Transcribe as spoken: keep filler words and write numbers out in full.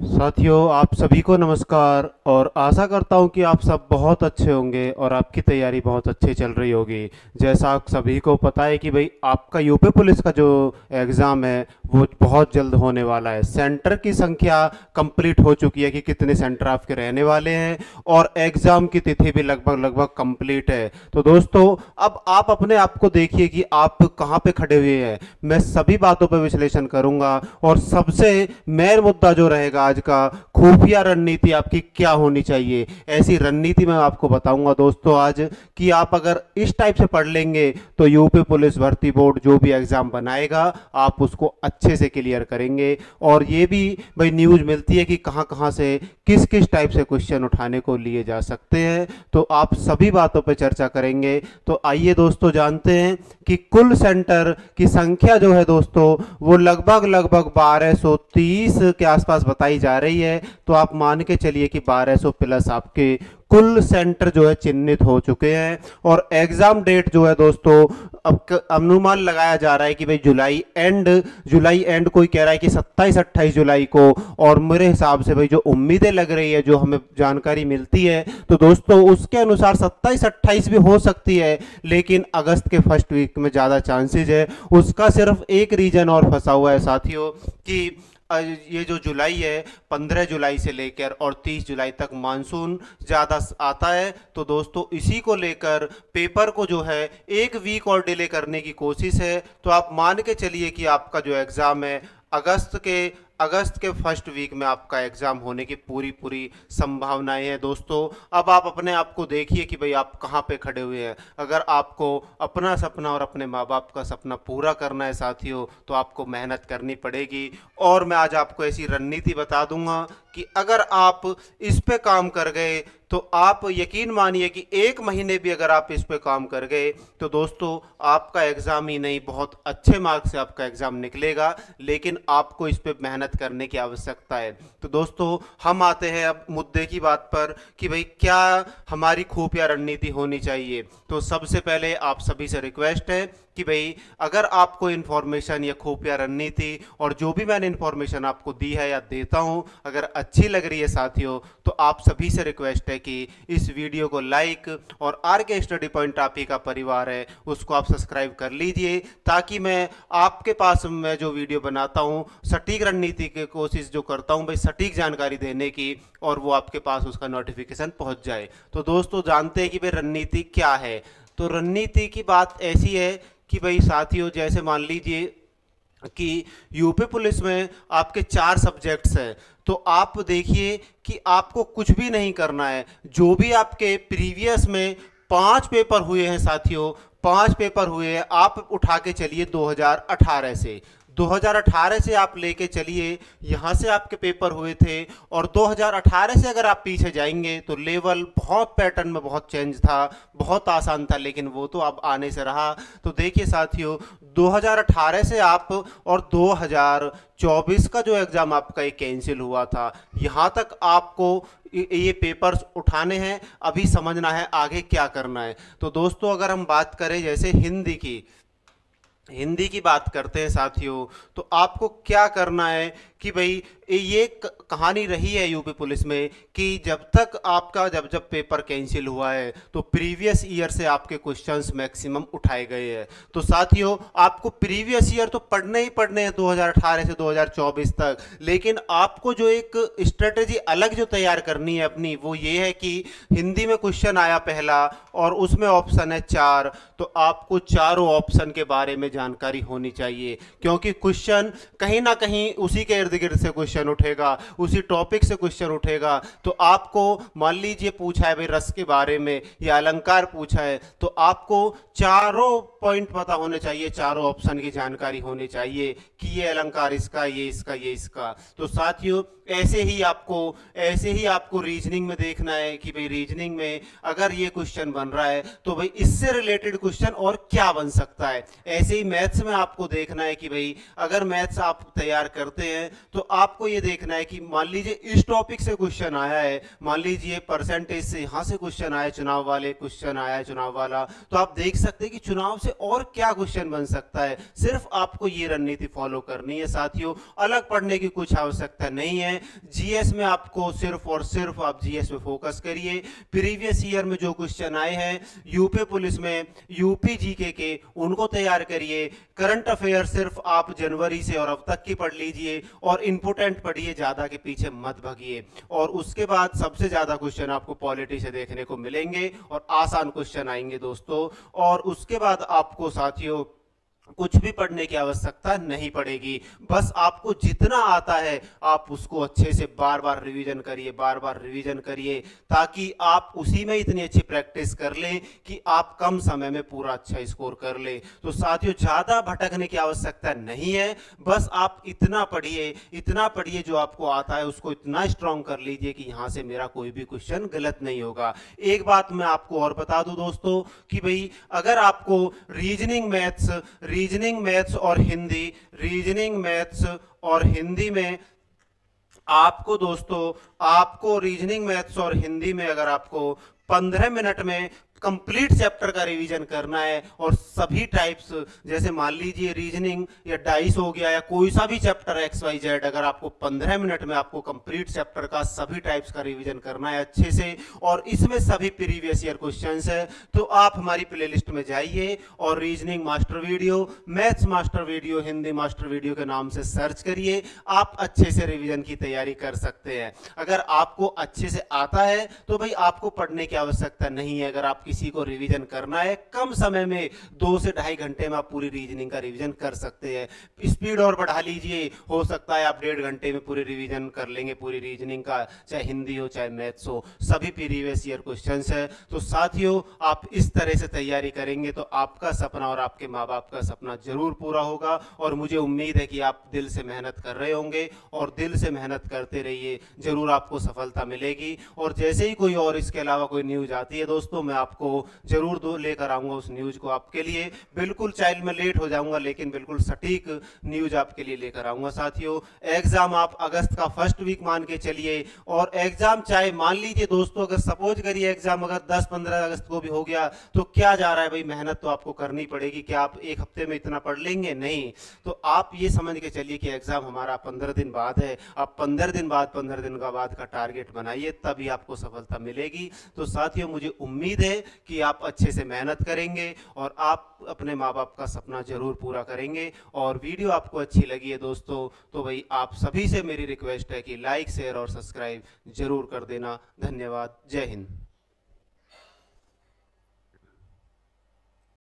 साथियों, आप सभी को नमस्कार और आशा करता हूं कि आप सब बहुत अच्छे होंगे और आपकी तैयारी बहुत अच्छी चल रही होगी। जैसा आप सभी को पता है कि भाई आपका यूपी पुलिस का जो एग्ज़ाम है वो बहुत जल्द होने वाला है। सेंटर की संख्या कंप्लीट हो चुकी है कि कितने सेंटर आपके रहने वाले हैं और एग्ज़ाम की तिथि भी लगभग लगभग कंप्लीट है। तो दोस्तों, अब आप अपने आप को देखिए कि आप कहाँ पे खड़े हुए हैं। मैं सभी बातों पर विश्लेषण करूंगा और सबसे मेन मुद्दा जो रहेगा आज का, खुफिया रणनीति आपकी क्या होनी चाहिए। ऐसी रणनीति मैं आपको बताऊंगा दोस्तों आज कि आप अगर इस टाइप से पढ़ लेंगे तो यूपी पुलिस भर्ती बोर्ड जो भी एग्जाम बनाएगा आप उसको अच्छे से क्लियर करेंगे। और ये भी भाई न्यूज मिलती है कि कहां कहां से किस किस टाइप से क्वेश्चन उठाने को लिए जा सकते हैं, तो आप सभी बातों पर चर्चा करेंगे। तो आइए दोस्तों जानते हैं कि कुल सेंटर की संख्या जो है दोस्तों वो लगभग लगभग बारह सौ तीस के आसपास बताई जा रही है। तो आप मान के चलिए कि बारह सौ प्लस आपके कुल सेंटर जो है चिन्हित हो चुके हैं। और एग्जाम डेट जो है दोस्तों अब अनुमान लगाया जा रहा है कि भाई जुलाई एंड जुलाई एंड कोई कह रहा है कि सत्ताईस अट्ठाईस जुलाई को। और मेरे हिसाब से भाई जो उम्मीदें लग रही है, जो हमें जानकारी मिलती है, तो दोस्तों उसके अनुसार सत्ताईस अट्ठाईस भी हो सकती है, लेकिन अगस्त के फर्स्ट वीक में ज़्यादा चांसेस है। उसका सिर्फ एक रीजन और फंसा हुआ है साथियों कि ये जो जुलाई है पंद्रह जुलाई से लेकर और तीस जुलाई तक मानसून ज़्यादा आता है। तो दोस्तों इसी को लेकर पेपर को जो है एक वीक और डिले करने की कोशिश है। तो आप मान के चलिए कि आपका जो एग्ज़ाम है अगस्त के अगस्त के फर्स्ट वीक में आपका एग्ज़ाम होने की पूरी पूरी संभावनाएं हैं दोस्तों। अब आप अपने आप को देखिए कि भाई आप कहाँ पे खड़े हुए हैं। अगर आपको अपना सपना और अपने माँ बाप का सपना पूरा करना है साथियों, तो आपको मेहनत करनी पड़ेगी। और मैं आज आपको ऐसी रणनीति बता दूंगा कि अगर आप इस पे काम कर गए तो आप यकीन मानिए कि एक महीने भी अगर आप इस पे काम कर गए तो दोस्तों आपका एग्ज़ाम ही नहीं, बहुत अच्छे मार्क्स से आपका एग्ज़ाम निकलेगा। लेकिन आपको इस पे मेहनत करने की आवश्यकता है। तो दोस्तों हम आते हैं अब मुद्दे की बात पर कि भाई क्या हमारी खुफिया रणनीति होनी चाहिए। तो सबसे पहले आप सभी से रिक्वेस्ट है कि भाई अगर आपको इन्फॉर्मेशन या खुफिया रणनीति और जो भी मैंने इन्फॉर्मेशन आपको दी है या देता हूं अगर अच्छी लग रही है साथियों, तो आप सभी से रिक्वेस्ट है कि इस वीडियो को लाइक और आर के स्टडी पॉइंट आप ही का परिवार है उसको आप सब्सक्राइब कर लीजिए, ताकि मैं आपके पास मैं जो वीडियो बनाता हूं सटीक रणनीति की कोशिश जो करता हूं भाई सटीक जानकारी देने की, और वो आपके पास उसका नोटिफिकेशन पहुंच जाए। तो दोस्तों जानते हैं कि भाई रणनीति क्या है। तो रणनीति की बात ऐसी है कि भाई साथियों जैसे मान लीजिए कि यूपी पुलिस में आपके चार सब्जेक्ट्स हैं। तो आप देखिए कि आपको कुछ भी नहीं करना है। जो भी आपके प्रीवियस में पांच पेपर हुए हैं साथियों, पांच पेपर हुए हैं, आप उठा के चलिए दो हज़ार अठारह से दो हज़ार अठारह से आप लेके चलिए, यहाँ से आपके पेपर हुए थे। और दो हज़ार अठारह से अगर आप पीछे जाएंगे तो लेवल बहुत पैटर्न में बहुत चेंज था, बहुत आसान था, लेकिन वो तो अब आने से रहा। तो देखिए साथियों दो हज़ार अठारह से आप और दो हज़ार चौबीस का जो एग्ज़ाम आपका एक कैंसिल हुआ था, यहाँ तक आपको ये पेपर्स उठाने हैं। अभी समझना है आगे क्या करना है। तो दोस्तों अगर हम बात करें जैसे हिंदी की हिंदी की बात करते हैं साथियों, तो आपको क्या करना है कि भाई ये कहानी रही है यूपी पुलिस में कि जब तक आपका जब जब पेपर कैंसिल हुआ है तो प्रीवियस ईयर से आपके क्वेश्चंस मैक्सिमम उठाए गए हैं। तो साथियों आपको प्रीवियस ईयर तो पढ़ने ही पढ़ने हैं दो हज़ार अठारह से दो हज़ार चौबीस तक, लेकिन आपको जो एक स्ट्रेटेजी अलग जो तैयार करनी है अपनी, वो ये है कि हिंदी में क्वेश्चन आया पहला और उसमें ऑप्शन है चार। तो आपको चारों ऑप्शन के बारे में जानकारी होनी चाहिए, क्योंकि क्वेश्चन कहीं ना कहीं उसी के इर्द गिर्द से क्वेश्चन उठेगा, उसी टॉपिक से क्वेश्चन उठेगा। तो आपको मान लीजिए पूछा है भाई रस के बारे में या अलंकार पूछा है, तो आपको चारों पॉइंट पता होने चाहिए, चारों ऑप्शन की जानकारी होनी चाहिए कि ये अलंकार इसका, ये इसका, ये इसका। तो साथियों ऐसे ही आपको ऐसे ही आपको रीजनिंग में देखना है कि भाई रीजनिंग में अगर ये क्वेश्चन बन रहा है तो भाई इससे रिलेटेड क्वेश्चन और क्या बन सकता है। ऐसे ही मैथ्स में आपको देखना है कि भाई अगर मैथ्स आप तैयार करते हैं तो आपको ये देखना है कि मान लीजिए इस टॉपिक से क्वेश्चन आया है, मान लीजिए परसेंटेज से यहाँ से क्वेश्चन आया, चुनाव वाले क्वेश्चन आया है चुनाव वाला, तो आप देख सकते हैं कि चुनाव से और क्या क्वेश्चन बन सकता है। सिर्फ आपको ये रणनीति फॉलो करनी है साथियों, अलग पढ़ने की कुछ आवश्यकता नहीं है। जीएस में आपको सिर्फ और सिर्फ आप जीएस में फोकस करिए। प्रीवियस ईयर में जो क्वेश्चन आए हैं यूपी पुलिस में, यूपी जीके के, उनको तैयार करिए। करंट अफेयर सिर्फ आप जनवरी से और अब तक की पढ़ लीजिए और इंपोर्टेंट पढ़िए, ज्यादा के पीछे मत भागिए। और उसके बाद सबसे ज्यादा क्वेश्चन आपको पॉलिटी से देखने को मिलेंगे और आसान क्वेश्चन आएंगे दोस्तों। और उसके बाद आपको साथियों कुछ भी पढ़ने की आवश्यकता नहीं पड़ेगी, बस आपको जितना आता है आप उसको अच्छे से बार बार रिवीजन करिए, बार बार रिवीजन करिए, ताकि आप उसी में इतनी अच्छी प्रैक्टिस कर लें कि आप कम समय में पूरा अच्छा स्कोर कर लें। तो साथियों ज्यादा भटकने की आवश्यकता नहीं है, बस आप इतना पढ़िए, इतना पढ़िए जो आपको आता है उसको इतना स्ट्रांग कर लीजिए कि यहां से मेरा कोई भी क्वेश्चन गलत नहीं होगा। एक बात मैं आपको और बता दूं दोस्तों कि भाई अगर आपको रीजनिंग मैथ्स रीजनिंग मैथ्स और हिंदी रीजनिंग मैथ्स और हिंदी में आपको दोस्तों आपको रीजनिंग मैथ्स और हिंदी में अगर आपको पंद्रह मिनट में कंप्लीट चैप्टर का रिवीजन करना है और सभी टाइप्स, जैसे मान लीजिए रीजनिंग या डाइस हो गया या कोई सा भी चैप्टर एक्स वाई जेड, अगर आपको पंद्रह मिनट में आपको कंप्लीट चैप्टर का सभी टाइप्स का रिवीजन करना है अच्छे से और इसमें सभी प्रीवियस ईयर क्वेश्चंस है, तो आप हमारी प्लेलिस्ट में जाइए और reasoning master video, maths master video, Hindi master video के नाम से सर्च करिए। आप अच्छे से रिवीजन की तैयारी कर सकते हैं। अगर आपको अच्छे से आता है तो भाई आपको पढ़ने की आवश्यकता नहीं है। अगर आप किसी को रिवीजन करना है कम समय में, दो से ढाई घंटे में आप पूरी रीजनिंग का रिवीजन कर सकते हैं। स्पीड और बढ़ा लीजिए, हो सकता है आप डेढ़ घंटे में पूरी रिवीजन कर लेंगे पूरी रीजनिंग का, चाहे हिंदी हो चाहे मैथ्स हो, सभी प्रीवियस ईयर क्वेश्चंस है। तो साथियों आप इस तरह से तैयारी करेंगे तो आपका सपना और आपके माँ बाप का सपना जरूर पूरा होगा। और मुझे उम्मीद है कि आप दिल से मेहनत कर रहे होंगे और दिल से मेहनत करते रहिए, जरूर आपको सफलता मिलेगी। और जैसे ही कोई और इसके अलावा कोई न्यूज आती है दोस्तों, मैं आपको जरूर दो लेकर आऊंगा उस न्यूज को आपके लिए। बिल्कुल चाहे मैं लेट हो जाऊंगा लेकिन बिल्कुल सटीक न्यूज आपके लिए लेकर आऊंगा। साथियों एग्जाम आप अगस्त का फर्स्ट वीक मान के चलिए, और एग्जाम चाहे मान लीजिए दोस्तों अगर सपोज करिए एग्जाम अगर दस पंद्रह अगस्त को भी हो गया तो क्या जा रहा है भाई, मेहनत तो आपको करनी पड़ेगी। क्या आप एक हफ्ते में इतना पढ़ लेंगे? नहीं। तो आप ये समझ के चलिए कि एग्जाम हमारा पंद्रह दिन बाद है। आप पंद्रह दिन बाद पंद्रह दिन का बाद का टारगेट बनाइए, तभी आपको सफलता मिलेगी। तो साथियों मुझे उम्मीद है कि आप अच्छे से मेहनत करेंगे और आप अपने माँ बाप का सपना जरूर पूरा करेंगे। और वीडियो आपको अच्छी लगी है दोस्तों तो भाई आप सभी से मेरी रिक्वेस्ट है कि लाइक शेयर और सब्सक्राइब जरूर कर देना। धन्यवाद। जय हिंद।